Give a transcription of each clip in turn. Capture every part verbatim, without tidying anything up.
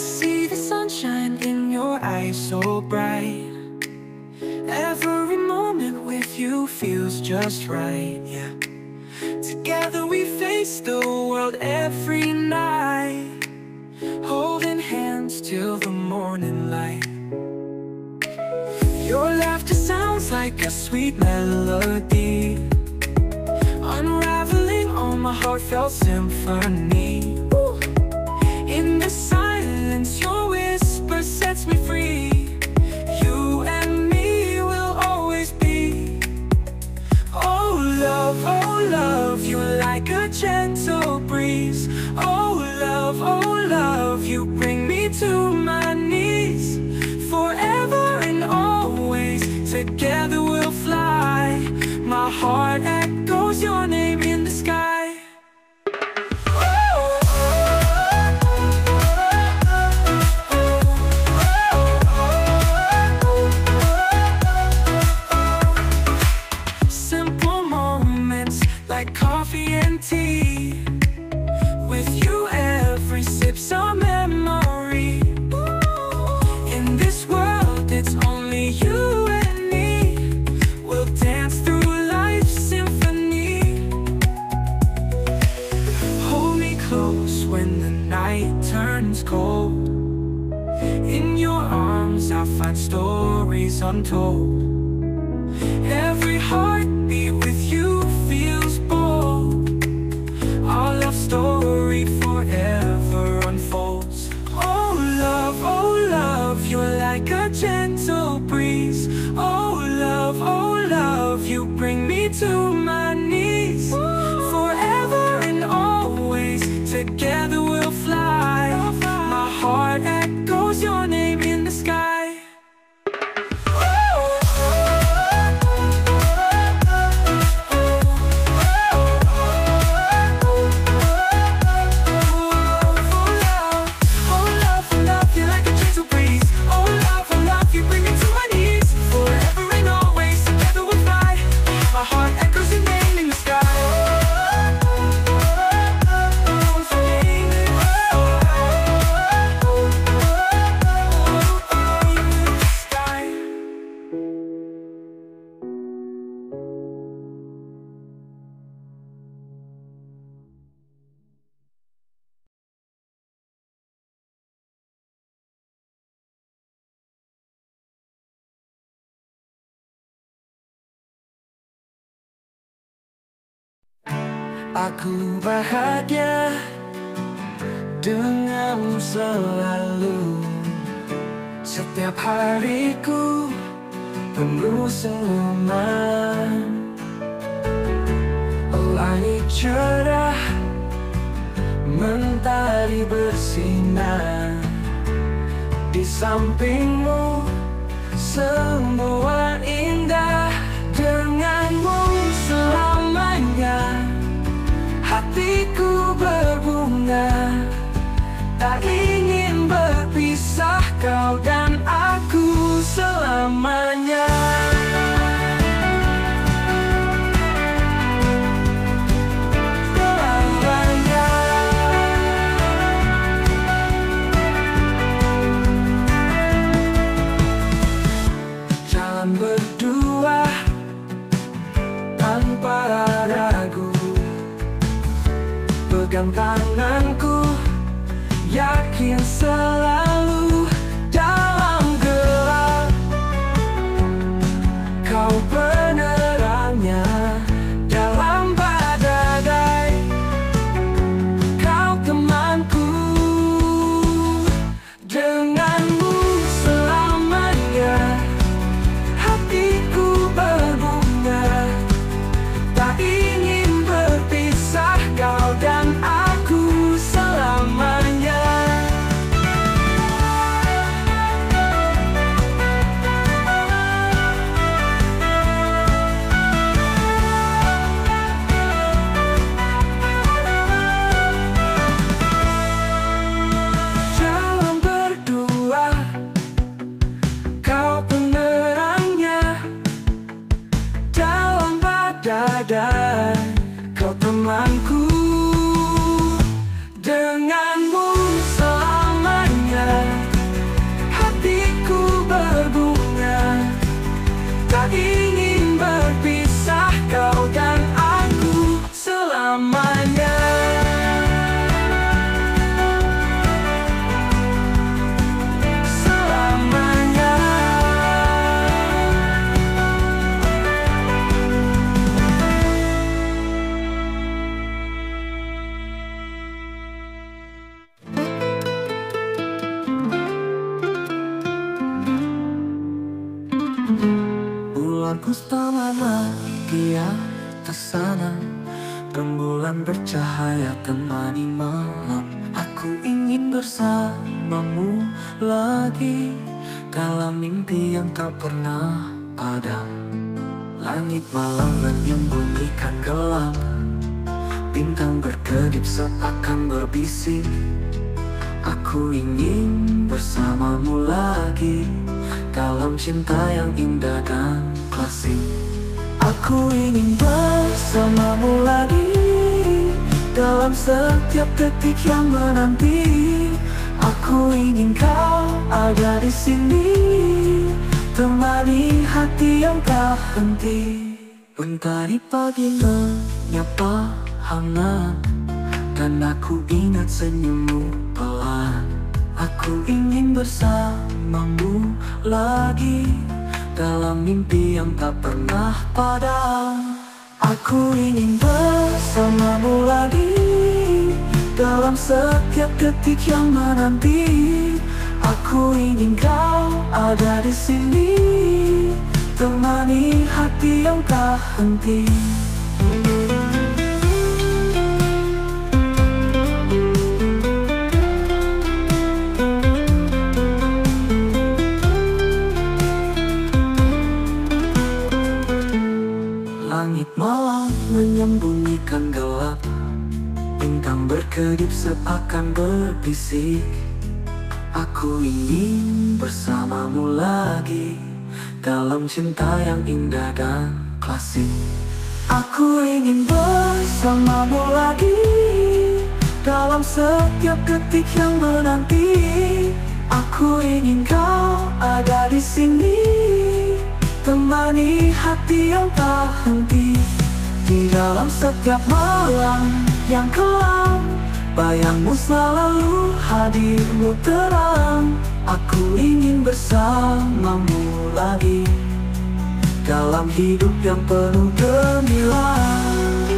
see the sunshine in your eyes so bright. Every moment with you feels just right, yeah. Together we face the world every night, holding hands till the morning light. Your laughter sounds like a sweet melody, unraveling all my heartfelt symphony. Ooh. In the silence, your whisper sets me free. You and me will always be. Oh love, oh love, you like a gentle breeze. Oh love, oh love, you bring me to my knees. Forever and always, together we'll fly. My heart echoes your name in the sky. Simple moments like coffee and tea. With you every sip's a memory. In this world it's only you and me. We'll dance through life's symphony. Hold me close when the night turns cold. In your arms I'll find stories untold. Every heartbeat with you feels bold. Our love story forever unfolds. Oh love, oh love, you're like a gentle breeze. Oh love, oh love, you bring me to my knees. Forever and always, together we'll fly. My heart echoes your name in the sky. Aku bahagia denganmu selalu. Setiap hariku penuh senyuman. Langit cerah, mentari bersinar. Di sampingmu semua indah. Denganmu selamanya hatiku berbunga. Tak ingin berpisah kau dan aku selamanya. Selamanya. Jalan berdua tanpa ragu. Pegang tanganku, yakin selalu dalam gelap. Kau penerangnya dalam badai. Kau temanku, denganmu selamanya hatiku berbunga. Tak ingin berpisah kau dan aku selamanya. Jalan berdua, kau penerangnya dalam badai. Kau temanku, denganmu selamanya bagus taman lagi atas sana, rembulan bercahaya temani malam. Aku ingin bersamamu lagi dalam mimpi yang tak pernah padam. Langit malam menyembunyikan gelap, bintang berkedip seakan berbisik. Aku ingin bersamamu lagi dalam cinta yang indah dan klasik. Aku ingin bersamamu lagi dalam setiap detik yang menanti. Aku ingin kau ada di sini, temani hati yang tak henti. Mentari pagi menyapa hangat, dan aku ingat senyummu pelan. Aku ingin bersamamu lagi dalam mimpi yang tak pernah padam. Aku ingin bersamamu lagi dalam setiap detik yang menanti. Aku ingin kau ada di sini, temani hati yang tak henti. Langit malam menyembunyikan gelap, bintang berkedip seakan berbisik. Aku ingin bersamamu lagi dalam cinta yang indah dan klasik. Aku ingin bersamamu lagi dalam setiap detik yang menanti. Aku ingin kau ada di sini, temani hati yang tak henti. Di dalam setiap malam yang kelam, bayangmu selalu, hadirmu terang. Aku ingin bersamamu lagi dalam hidup yang penuh gemilang.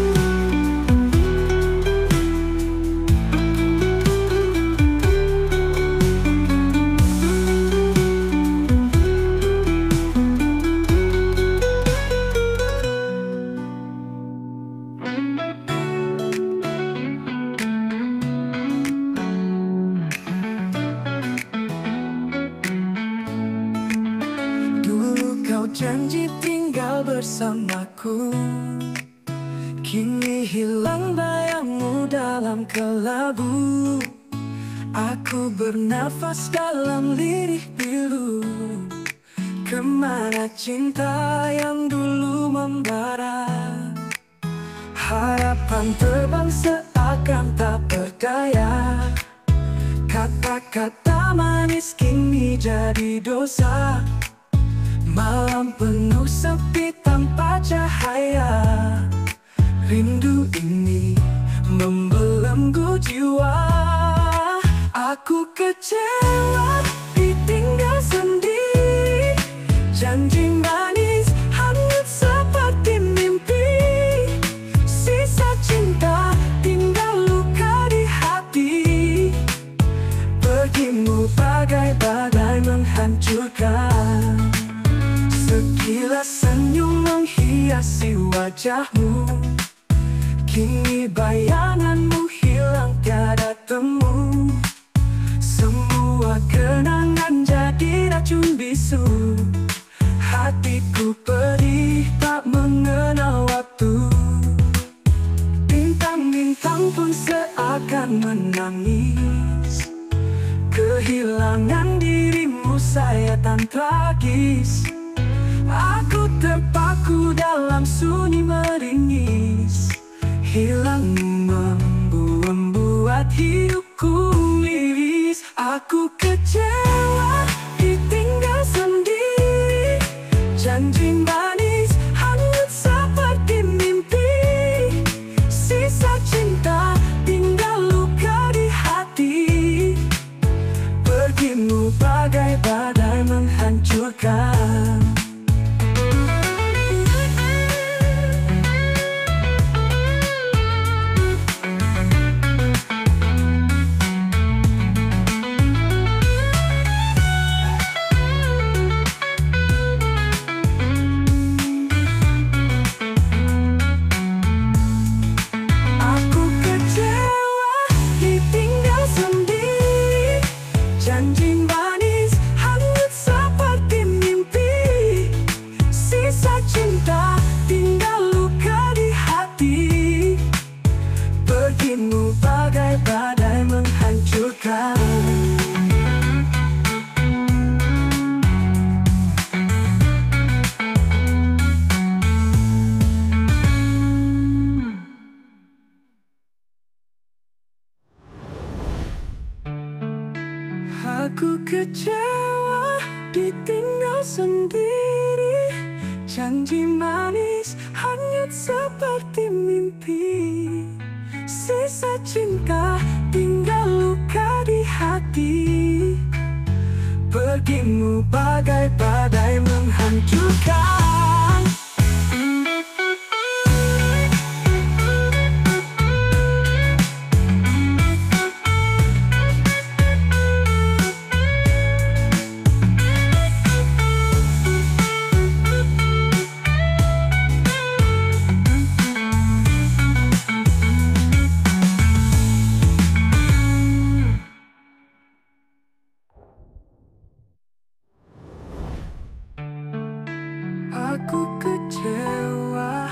Kau janji tinggal bersamaku, kini hilang bayangmu dalam kelabu. Aku bernafas dalam lirih pilu, kemana cinta yang dulu membara. Harapan terbang seakan tak berdaya, kata-kata manis kini jadi dosa. Malam penuh sepi tanpa cahaya, rindu ini membelenggu jiwa. Aku kecewa ditinggal sendiri, janji manis hanyut seperti mimpi. Sisa cinta tinggal luka di hati, pergimu bagai badai menghancurkan. Sekilas senyum menghiasi wajahmu, kini bayanganmu hilang tiada temu. Semua kenangan jadi racun bisu, hatiku pedih tak mengenal waktu. Bintang-bintang pun seakan menangis, kehilangan dirimu sayatan tragis. Aku terpaku dalam sunyi meringis, hilangmu membuat hidupku miris. Aku kecewa ditinggal sendiri, janji manis hanyut seperti mimpi. Sisa cinta tinggal luka di hati, pergimu bagai badai menghancurkan. Aku kecewa ditinggal sendiri. Janji manis hanyut seperti mimpi. Sisa cinta tinggal luka di hati. Pergimu bagai badai menghancurkan. Aku kecewa.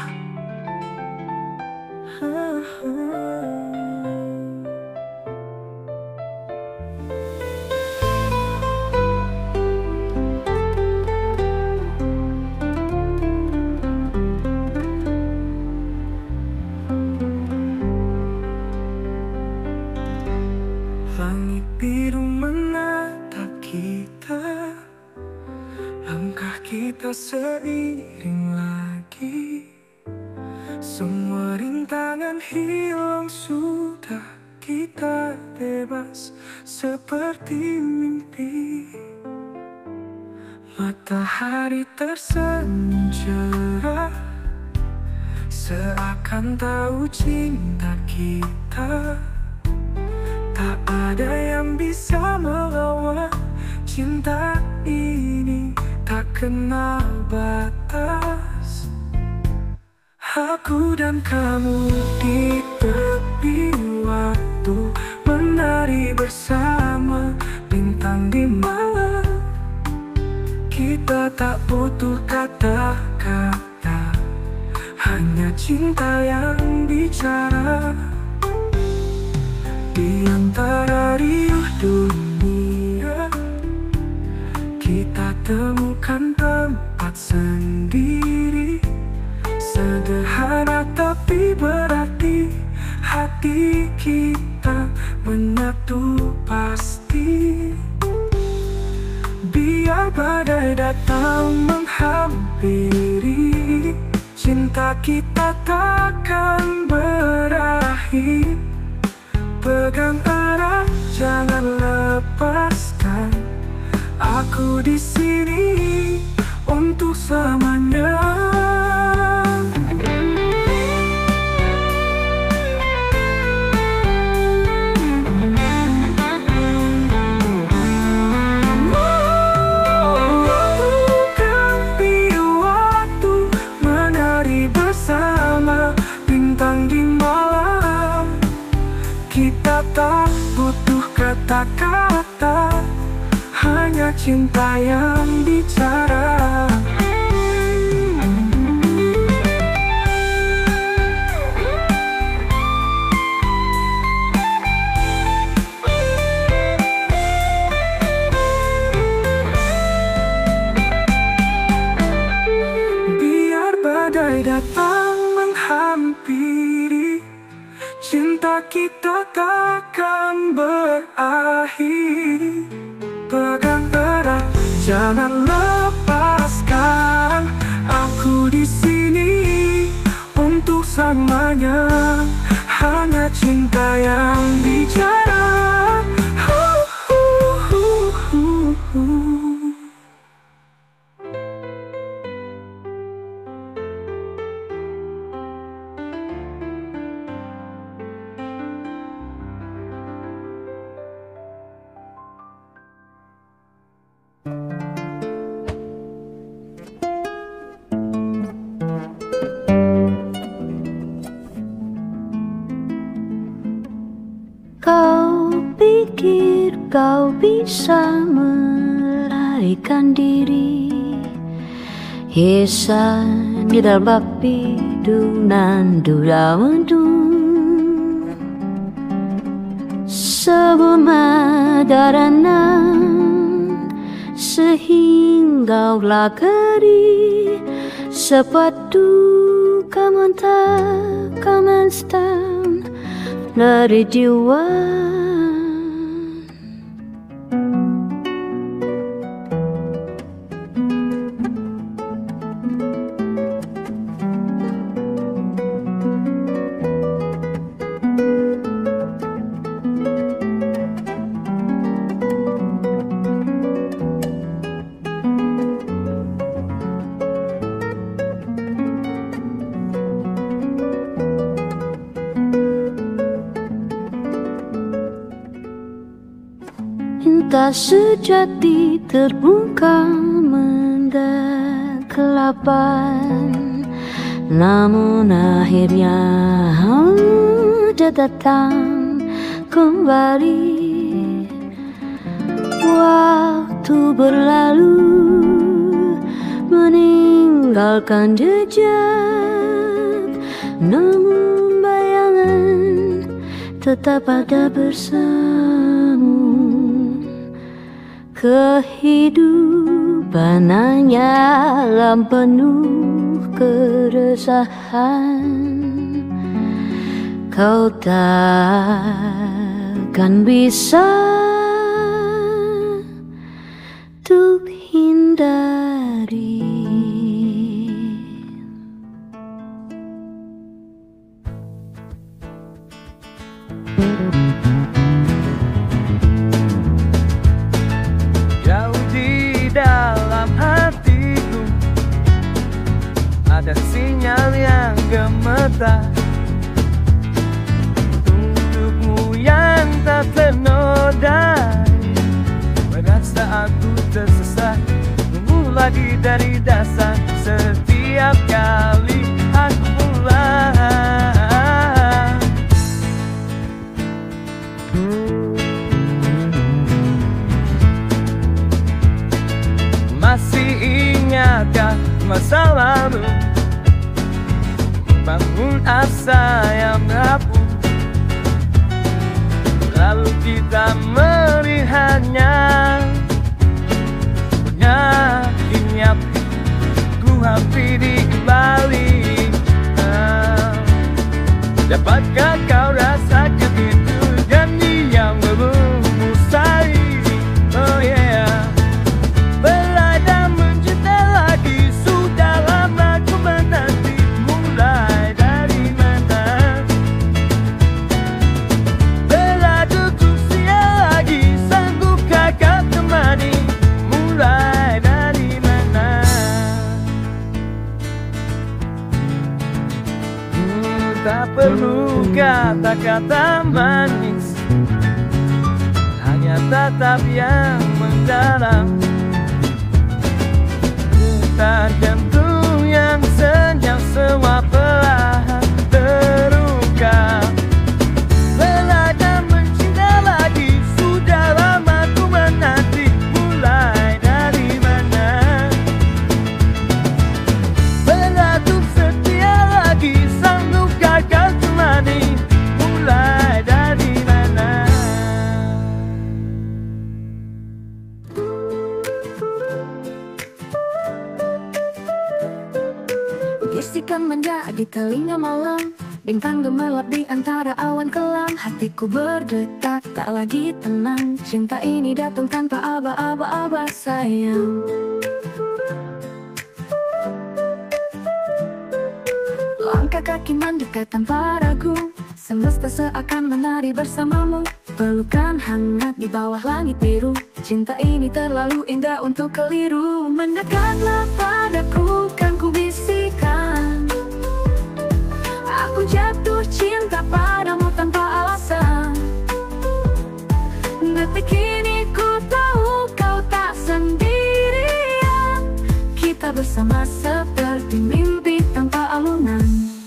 Langit biru menatap kita. Langkah kita seiring lagi. Semua rintangan hilang sudah. Kita bebas seperti mimpi. Matahari tersenyum cerah, seakan tahu cinta kita. Tak ada yang bisa melawan cinta ini. Tak kenal batas. Aku dan kamu di tepi waktu, menari bersama bintang di malam. Kita tak butuh kata-kata, hanya cinta yang bicara. Di antara riuh dunia, kita temukan tempat sendiri. Sederhana tapi berarti. Hati kita menyatu pasti. Biar badai datang menghampiri, cinta kita takkan berakhir. Pegang erat, jangan lepaskan. Aku di sini untuk selamanya. Ganti waktu, menari bersama bintang di malam. Kita tak butuh kata-kata, hanya cinta yang bicara. Biar badai datang menghampiri, cinta kita takkan berakhir. Pegang erat, jangan lepaskan. Aku di sini untuk selamanya. Hanya cinta yang bicara. Hu, hu, hu, hu, hu. Kau pikir kau bisa melarikan diri, Yesan di dalam bapi duda mendung. Sebuah madaranan sehingga ulah keri. Sepatu kamanta kamanstan dari jiwa. cinta sejati terbuka mendekelapan, namun akhirnya dia datang kembali. Waktu berlalu meninggalkan jejak, namun bayangan tetap ada bersama. Kehidupan hanyalah penuh keresahan, kau takkan bisa untuk hindari. Jauh di dalam hatiku ada sinyal yang gemetar untukmu yang tak ternodai. Merasa aku tersesat, memulai dari dasar setiap kali aku mulai. Masih ingatkah masa lalu, bangun asa yang rapuh, lalu kita melihatnya. Yakin ku hampiri kembali. ah. Dapatkah kau rasakan itu janji yang belum usai? Oh yeah, belai dan mencinta lagi. Sudah lama ku menanti, mulai dari mana? Bela duduk siang lagi, sanggupkah kau temani? Mulai dari mana? Hmm, tak perlu kata-kata manis, hanya tatap yang mendalam. Detak jantung yang senyap, semua perlahan terungkap. Bela dan mencinta lagi, sudah lama ku menanti. Mulai dari mana? Bela untuk setia lagi, sanggupkah kau temani? Mulai dari mana? Bisikan menjadi telinga malam, bintang gemerlap di antara awan kelam. Hatiku berdetak, tak lagi tenang. Cinta ini datang tanpa aba-aba-aba sayang. Langkah kaki mendekat tanpa ragu, semesta seakan menari bersamamu. Pelukan hangat di bawah langit biru, cinta ini terlalu indah untuk keliru. Mendekatlah padaku, kan ku bisikan, aku jatuh cinta padamu tanpa alasan. Detik ini ku tahu kau tak sendirian, kita bersama seperti mimpi tanpa alunan.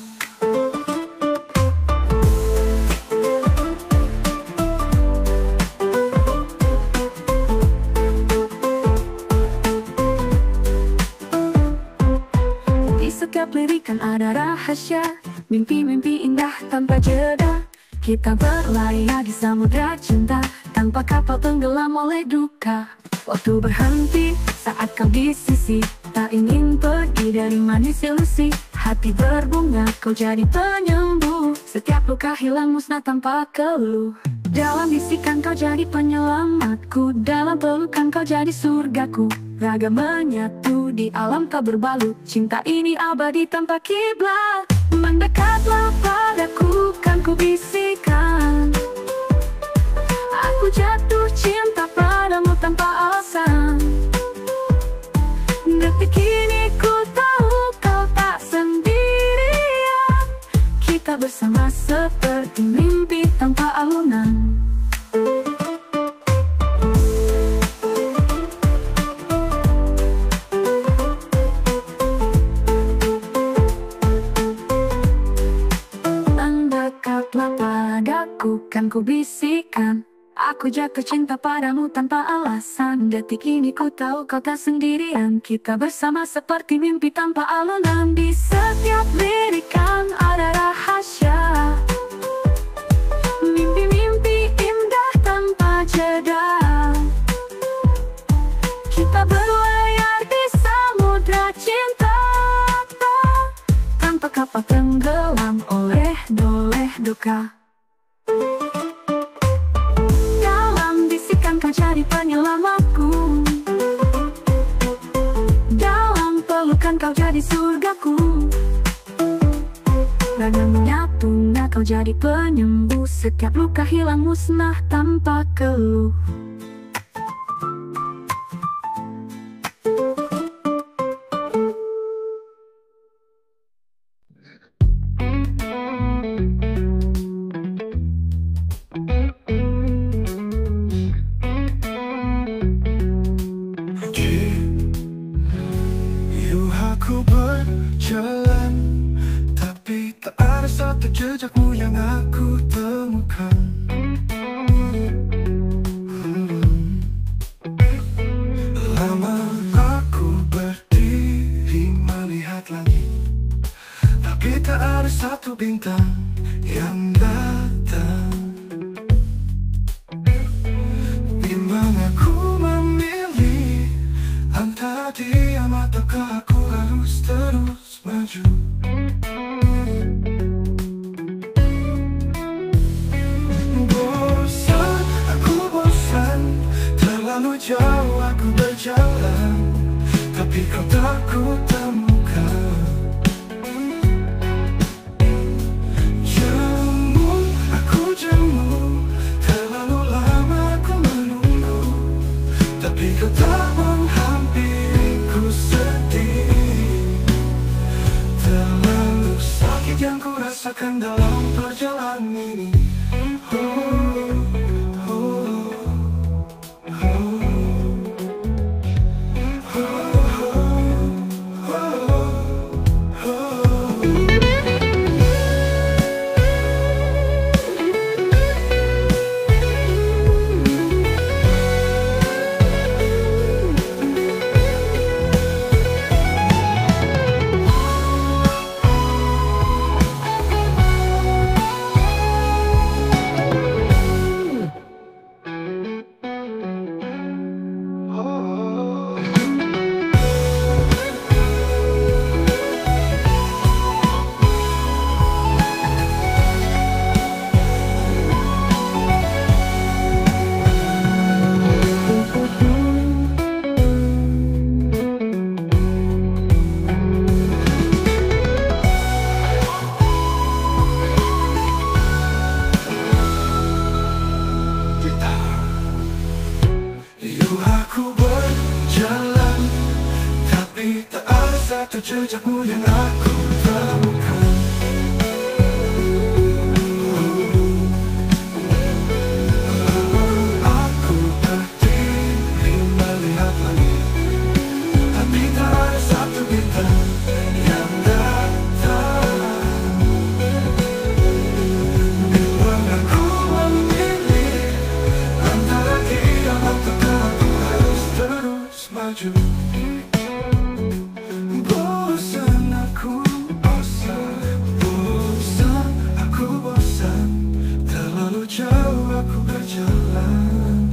Setiap lirikan ada rahasia, mimpi-mimpi indah tanpa jeda. Kita berlayar di samudra cinta, tanpa kapal tenggelam oleh duka. Waktu berhenti saat kau di sisi, tak ingin pergi dari manis ilusi. Hati berbunga, kau jadi penyembuh, setiap luka hilang musnah tanpa keluh. Dalam bisikan kau jadi penyelamatku, dalam pelukan kau jadi surgaku. Raga menyatu di alam tak berbalut, cinta ini abadi tanpa kiblat. Mendekatlah padaku, kan ku bisikan, aku jatuh cinta padamu tanpa alasan. Detik ini ku tahu kau tak sendirian, kita bersama seperti mimpi tanpa alunan. padaku, kan ku bisikan, aku jatuh cinta padamu tanpa alasan. Detik ini ku tahu kau tak sendirian, kita bersama seperti mimpi tanpa alunan. Di setiap lirikan ada rahasia, mimpi-mimpi indah tanpa jeda. Kita berlayar di samudra cinta, tanpa kapal tenggelam oleh doleh duka. Dalam bisikan kau jadi penyelamatku, dalam pelukan kau jadi surgaku. Bagai menyatunya kau jadi penyembuh, setiap luka hilang musnah tanpa keluh. Aku berjalan, tapi tak ada satu jejakmu yang aku temukan. hmm. Lama aku berdiri melihat langit, tapi tak ada satu bintang yang datang. Bimbang aku memilih antara diam ataukah aku harus terus maju. Bosan, aku bosan, terlalu jauh aku berjalan, tapi kau tak ku temukan. Jemu, aku jemu, terlalu lama aku menunggu, tapi kau tak menghampiriku. Sedih, terlalu sakit yang ku rasakan dalam perjalanan ini. Oh, oh, oh, oh, oh, oh. Aku berjalan, tapi tak ada satu jejakmu yang aku temukan. Aku berdiri melihat langit, tapi tak ada satu bintang yang datang. Bimbang aku memilih antara diam ataukah aku harus terus maju. Bosan aku bosan, bosan aku bosan, terlalu jauh aku berjalan,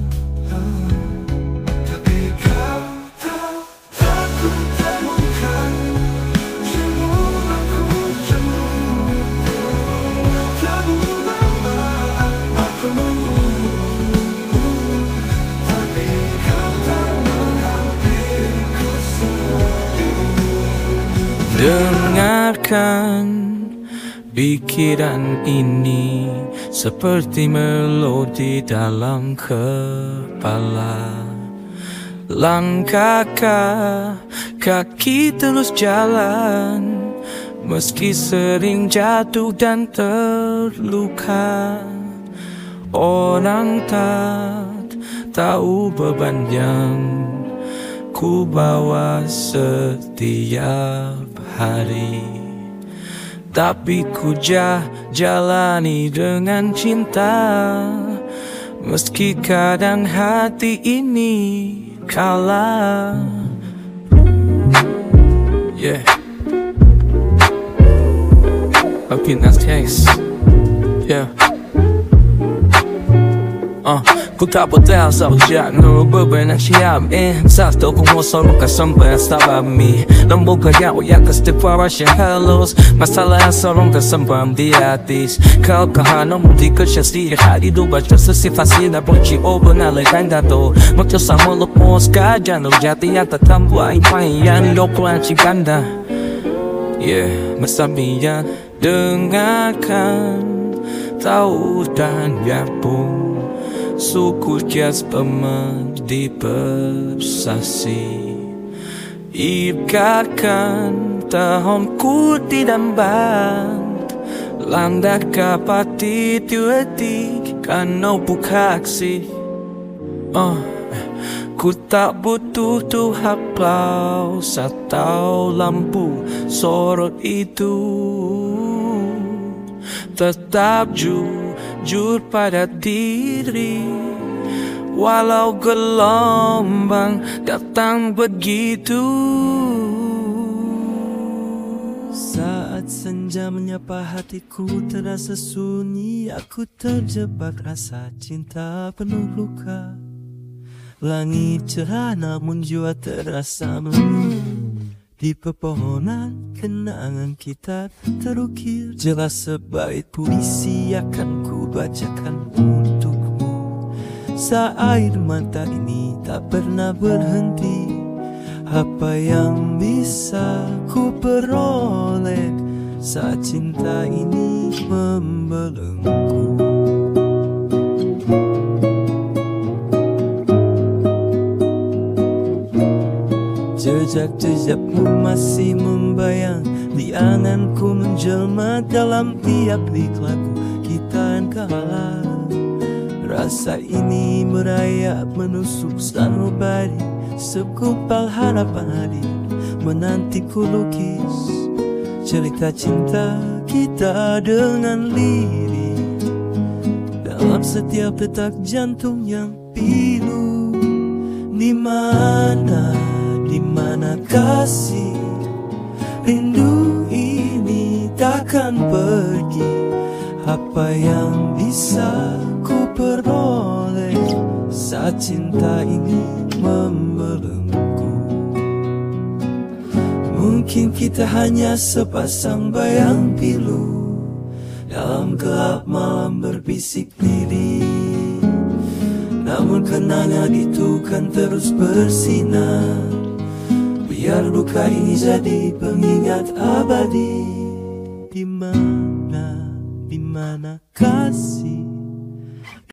tapi kau tak, tak ku temukan. Jemu aku jemu, terlalu lama aku menunggu, tapi kau tak menghampiriku. Dengarkan pikiran ini seperti melodi dalam kepala. Langkahkah kaki terus jalan, meski sering jatuh dan terluka. Orang tak tahu beban yang ku bawa setiap hari. tapi ku jalani dengan cinta. Meski kadang hati ini kalah. Yeah, hope you nice taste. Yeah. Uh, ku tak bertahan sejak ngerubah benang siap. Eh, satu ku ngosor bukan sampai sabami. Lembu kaya uyak ke separasi halus. Masalah sorong ke sembam di atis. Kau kahana mudi ke syasi hari du baca sesifasi na ponci obo na lekan gato. Makto sama lupos kajan jati yang tetambu ai payan loklan cikanda. Yeah, mesabian dengarkan tahu dan biarpun suku jas pemen di persasi. Ikatkan tahunku tidak band landak kapati tuetik kanau bukaksi. Oh, ku tak butuh tuh aplaus atau lampu sorot itu. Tetap jujur pada diri, walau gelombang datang begitu. Saat senja menyapa hatiku terasa sunyi, aku terjebak rasa cinta penuh luka. Langit cerah namun jua terasa melulu. Di pepohonan kenangan kita terukir jelas sebaik puisi akan ku bacakan untukmu. Seair mata ini tak pernah berhenti. Apa yang bisa ku peroleh saat cinta ini membelenggu. Jejak-jejakmu masih membayang di anganku, menjelma dalam tiap lik lagu kita yang kalah. Rasa ini merayap menusuk sanubari, segumpal harapan hadir menantiku lukis cerita cinta kita dengan lirik dalam setiap detak jantung yang pilu. Di mana Di mana kasih rindu ini takkan pergi. Apa yang bisa ku peroleh saat cinta ini membelenggu. Mungkin kita hanya sepasang bayang pilu dalam gelap malam berbisik lirih. Namun kenangan itu kan terus bersinar. Biar luka ini jadi pengingat abadi. Di mana, di mana kasih